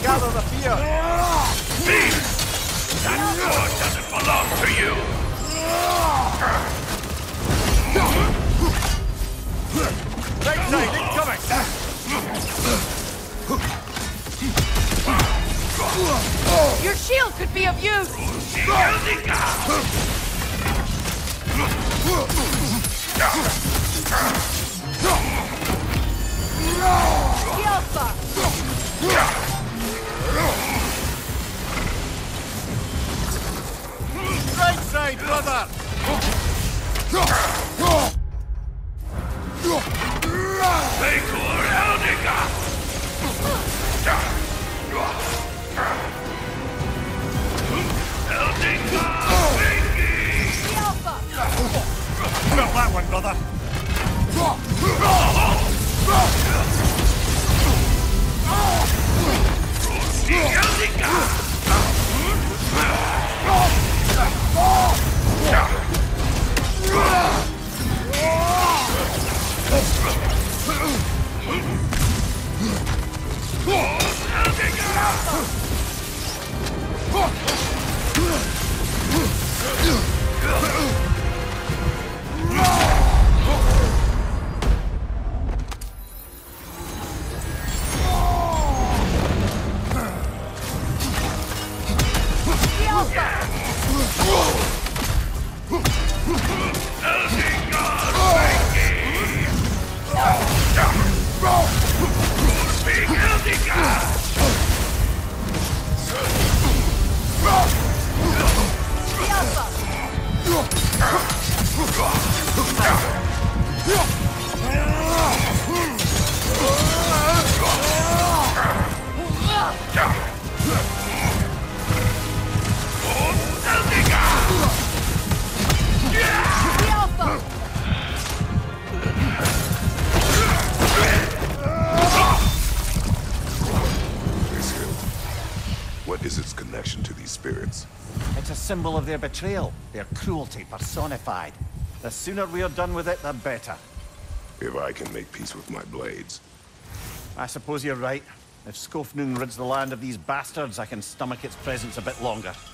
gather the fear. Thief! That sword doesn't belong to you! Right side, incoming! Your shield could be of use! Right side, brother! Got that one, brother. What is its connection to these spirits? It's a symbol of their betrayal, their cruelty personified. The sooner we're done with it, the better. If I can make peace with my blades. I suppose you're right. If Skofnung rids the land of these bastards, I can stomach its presence a bit longer.